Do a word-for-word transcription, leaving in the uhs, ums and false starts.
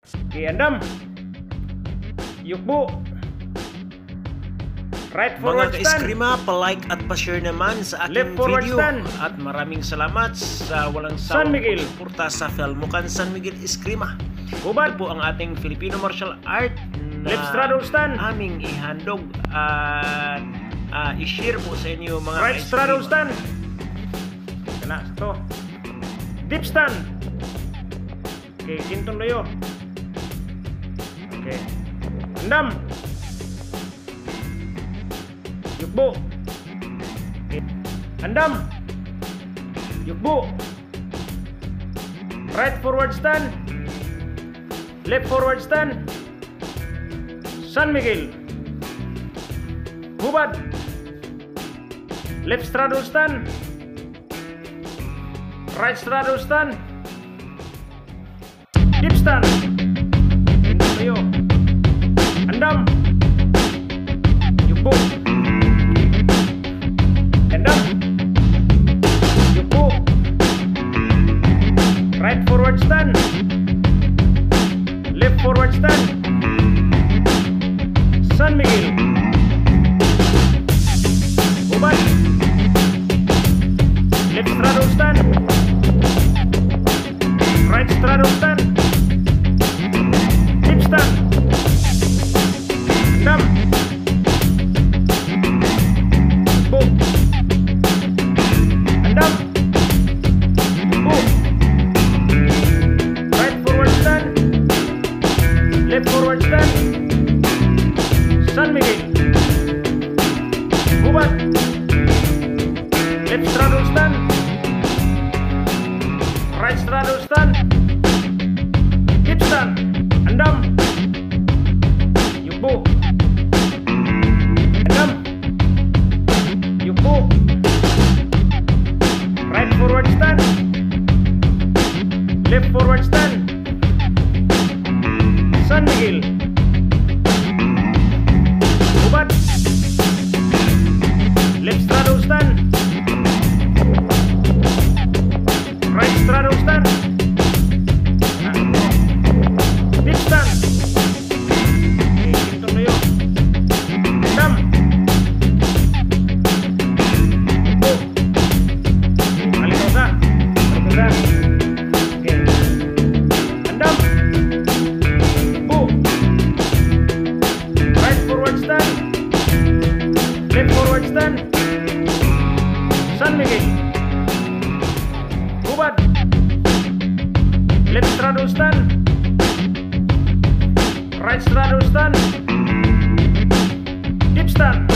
Oke, andam. Yukbu. Right forward Mga stand. ka-eskrima, pa-like at pa-share naman sa Left aking forward video. stand. At maraming salamat sa walang San sawang Miguel. pagsuporta sa Felmucan San Miguel Eskrima. Hubad. Ito po ang ating Filipino martial art na Left straddle stand. aming ihandog at uh, i-share po sa inyo mga Right ka-eskrima. straddle stand. Kena, to. Deep stand. Oke, kintong layo. Oke. Andam. Yukbo. Oke. Andam. Yukbo. Right forward stand. Left forward stand. San Miguel. Hubad. Left straddle stand. Right straddle stand. Deep stand. Tayo. Andam. Yukbo. Andam. Yukbo. Right forward stand. Left forward stand. San Miguel. Hubad. Left straddle stand. Right straddle stand. Deep stand. Andam. Boom. Andam. Boom. Right forward stand. Left forward stand. San Miguel. Hubad. Left straddle stand. Right straddle stand. Deep stand. Andam. Yukbo. Andam. Yukbo. Right forward stand. Left forward stand. San Miguel. Hubad. Left straddle stand. Right straddle stand. Deep stand. Oke, kintong layo. Andam. Yukbo. Oke, balik ka usa. Balik ka usa. Oke. Andam. Yukbo. Right forward stand. Left forward stand. San Miguel. Hubad. Left straddle stand. Right straddle stand. Deep stand.